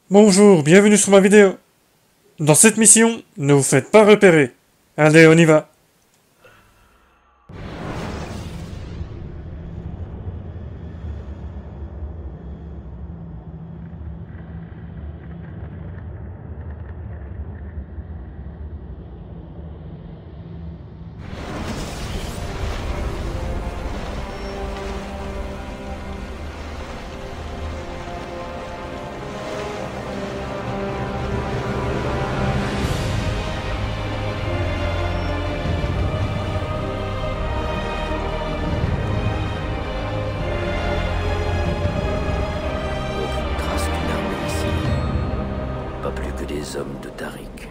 Bonjour, bienvenue sur ma vidéo. Dans cette mission, ne vous faites pas repérer. Allez, on y va. Aucune trace d'une armée ici. Pas plus que des hommes de Tariq.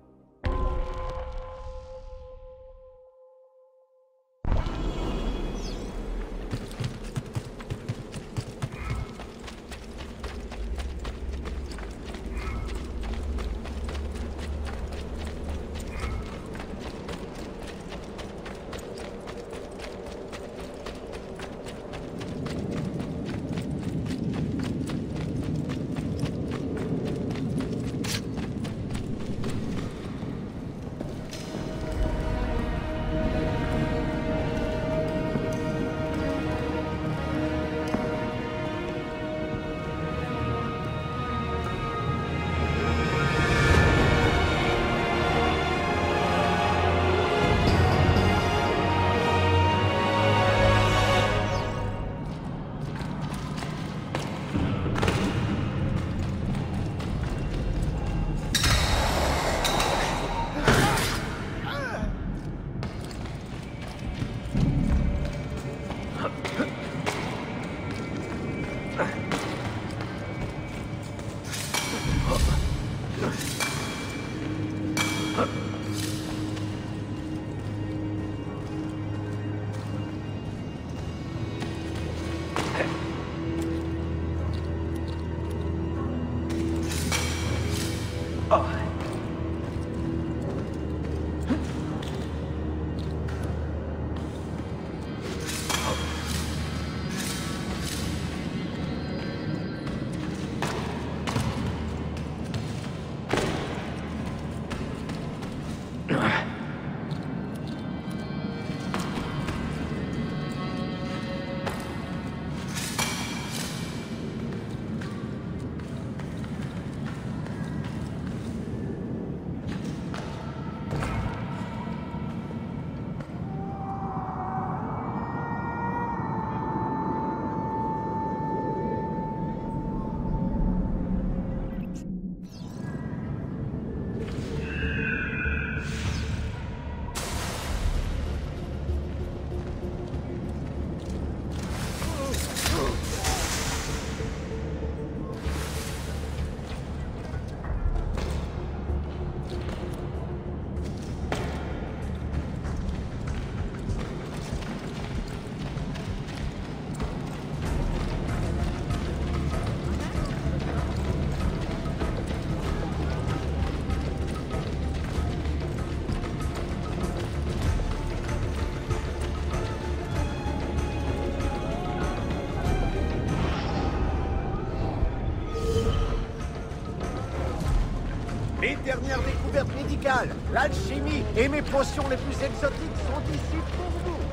Mes dernières découvertes médicales, l'alchimie et mes potions les plus exotiques sont ici pour vous.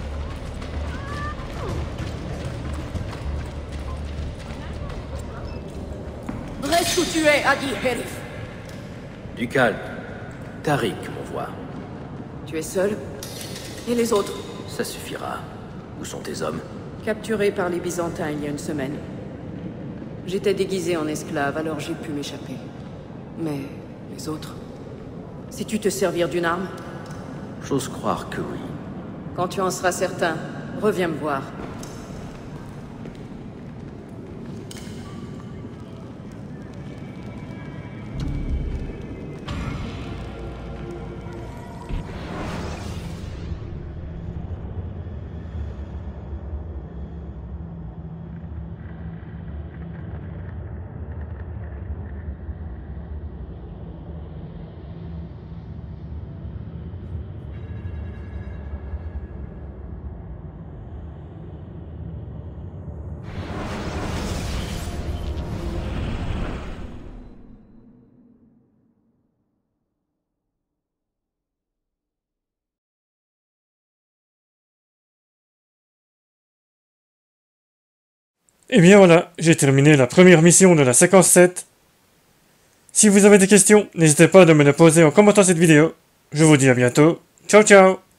Reste où tu es, Adi Herif. Du calme. Tariq m'envoie. Tu es seul? Et les autres? Ça suffira. Où sont tes hommes? Capturés par les Byzantins il y a une semaine. J'étais déguisé en esclave, alors j'ai pu m'échapper. Mais les autres? Sais-tu te servir d'une arme? J'ose croire que oui. Quand tu en seras certain, reviens me voir. Et bien voilà, j'ai terminé la première mission de la séquence 7. Si vous avez des questions, n'hésitez pas à me les poser en commentant cette vidéo. Je vous dis à bientôt. Ciao ciao.